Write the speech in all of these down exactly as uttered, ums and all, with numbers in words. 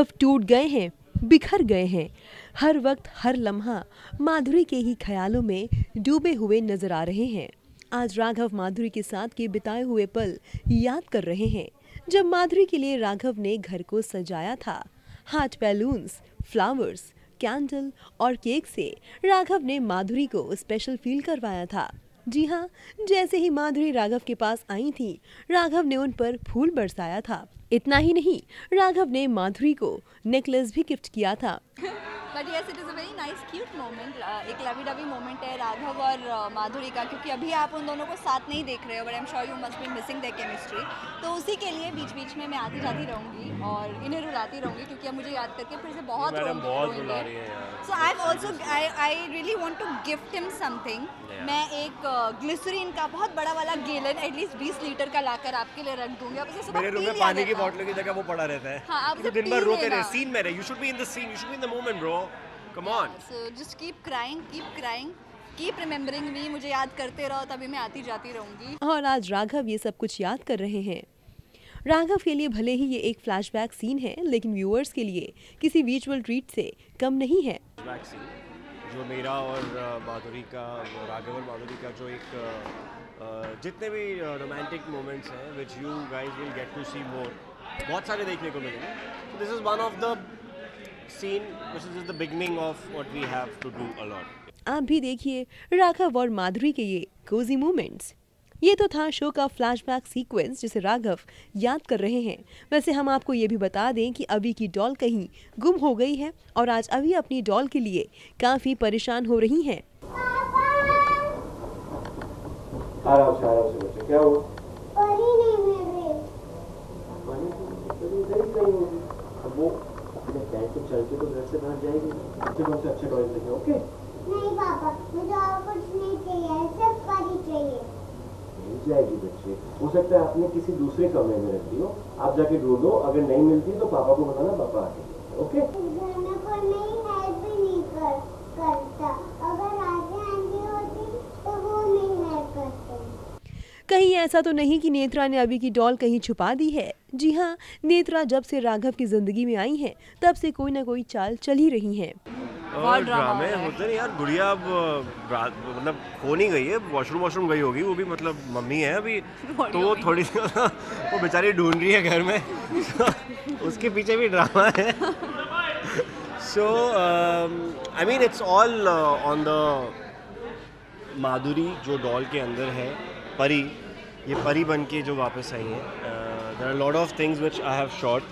राघव टूट गए हैं, बिखर गए हैं। हर वक्त हर लम्हा माधुरी के ही ख्यालों में डूबे हुए नजर आ रहे हैं। आज राघव माधुरी के साथ के बिताए हुए पल याद कर रहे हैं, जब माधुरी के लिए राघव ने घर को सजाया था। हार्ट बैलून्स, फ्लावर्स, कैंडल और केक से राघव ने माधुरी को स्पेशल फील करवाया था। जी हाँ, जैसे ही माधुरी राघव के पास आई थी, राघव ने उन पर फूल बरसाया था। इतना ही नहीं, राघव ने माधुरी को नेकलेस भी गिफ्ट किया था। But yes, it is a very nice cute moment. एक लवी डवी मोमेंट है राघव और uh, माधुरी का, क्योंकि अभी आप उन दोनों को साथ नहीं देख रहे हो, but I am sure you must be missing their chemistry. तो उसी के लिए बीच बीच में मैं आती जाती रहूँगी और इन्हें रुलाती रहूँगी, क्योंकि अब मुझे याद करके फिर से बहुत रोएंगे। So I also I I really want to gift him something. मैं एक ग्लिसरीन का बहुत बड़ा वाला गैलन एटलीस्ट बीस लीटर का लाकर आपके लिए रख दूंगी। अब उसे मेरे रूम में पानी की बोतलों की जगह वो पड़ा रहता है। हाँ, आप दिन भर रोते रहे। सीन में रहे। You should be in the scene. You should be in the moment, bro. Come on. Yeah, so just keep crying, keep crying, keep remembering me. मुझे याद करते रहो, तभी मैं आती जाती रहूंगी। और आज राघव ये सब कुछ याद कर रहे हैं। राघव के लिए भले ही ये एक फ्लैशबैक सीन है, लेकिन व्यूअर्स के लिए किसी विजुअल ट्रीट से कम नहीं है। फ्लैशबैक सीन जो मेरा और माधुरी का, राघव और माधुरी का जो एक uh, जितने भी रोमांटिक मोमेंट्स हैं, which you guys will get to see more, बहुत सारे देखने को मिलेंगे। So this is one of the scene which is the beginning of what we have to do a lot. आप भी देखिए राघव और माधुरी के ये कोजी मोमेंट्स। ये तो था शो का फ्लैशबैक सीक्वेंस जिसे राघव याद कर रहे हैं। वैसे हम आपको ये भी बता दें कि अभी की डॉल कहीं गुम हो गई है और आज अभी अपनी डॉल के लिए काफी परेशान हो रही हैं। आराम से, आराम से बच्चे, क्या हुआ? परी नहीं मिल रही। परी परी इधर ही कहीं होगी। अब वो अपने पैर से चल के तो घर से बाहर जाएगी। अच्छे कौन से अच्छे टॉयज लेके, ओके? नहीं पापा, मुझे और कुछ नहीं चाहिए, सिर्फ परी चाहिए। मिल जाएगी बच्चे। हो सकता है आपने किसी दूसरे कमरे में रख दी हो, आप जाके ढूंढो। अगर नहीं मिलती तो पापा को बताना, पापा आके देंगे, ओके? घर में कोई नहीं हेल्प भी नहीं कर करता। अगर आगे आंटी होती तो वो नहीं हेल्प करते। कहीं ऐसा तो नहीं कि नेत्रा ने अभी की डॉल कहीं छुपा दी है। जी हाँ, नेत्रा जब से राघव की जिंदगी में आई हैं, तब से कोई ना कोई चाल चल ही रही है। और ड्रामे होते नहीं यार। गुड़िया अब मतलब खो नहीं गई है, वॉशरूम वॉशरूम गई होगी वो भी, मतलब मम्मी है अभी तो वो थोड़ी वो बेचारी ढूंढ रही है घर में। उसके पीछे भी ड्रामा है। So I mean it's all on the Madhuri जो डॉल के अंदर है, परी, ये परी बन के जो वापस आई है। There are lot of things which I have shot.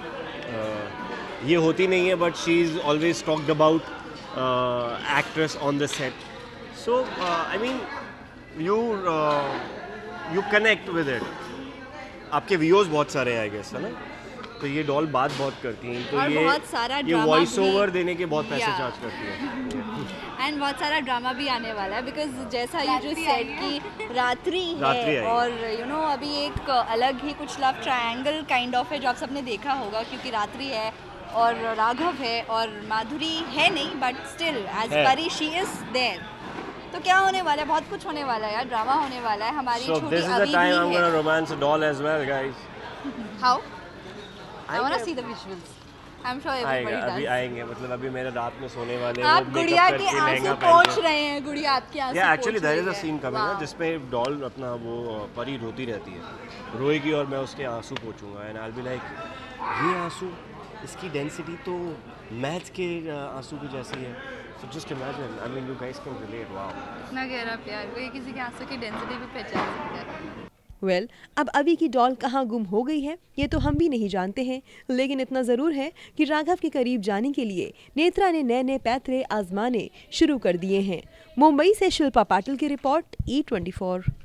ये होती नहीं है, but she is always talked about actress on the set. So I mean you you connect with it. आपके व्यूअर्स बहुत सारे हैं आई गेस, है ना? तो ये डॉल बात बहुत करती हैं, तो ये बहुत सारा ये वॉइस ओवर देने के बहुत पैसे चार्ज करती है। एंड बहुत सारा ड्रामा भी आने वाला है, बिकॉज जैसा ये जो सेट की रात्रि है और यू you नो know, अभी एक अलग ही कुछ लव ट्रायंगल काइंड ऑफ है जो आप सबने देखा होगा, क्योंकि रात्रि है और राघव है और माधुरी है नहीं, बट स्टिल एज परी शी इज देयर। तो क्या होने वाला है? बहुत कुछ होने वाला है यार, ड्रामा होने वाला है। हमारी so छोटी this is अभी the time भी I'm है। gonna romance a doll as well, guys. How? I wanna see the visuals. I'm sure everybody does. अभी आएंगे, मतलब अभी मेरे रात में सोने वाले आप गुड़िया के आंसू पोंछ रहे हैं, गुड़िया आपके आंसू या actually there is a scene coming है जिसपे डॉल अपना वो परी रोती रहती है, रोएगी और मैं उसके आंसू पोंछूंगा and I will be like, ये आंसू, इसकी डेंसिटी तो मैच के आंसू की जैसी है। So just imagine, I mean you guys can relate. Wow, इतना गहरा प्यार, कोई किसी के आंसू की डेंसिटी भी पहचान सकता है। वेल well, अब अभी की डॉल कहाँ गुम हो गई है ये तो हम भी नहीं जानते हैं, लेकिन इतना ज़रूर है कि राघव के करीब जाने के लिए नेत्रा ने नए नए पैतरे आजमाने शुरू कर दिए हैं। मुंबई से शिल्पा पाटिल की रिपोर्ट, ई ट्वेंटी फोर।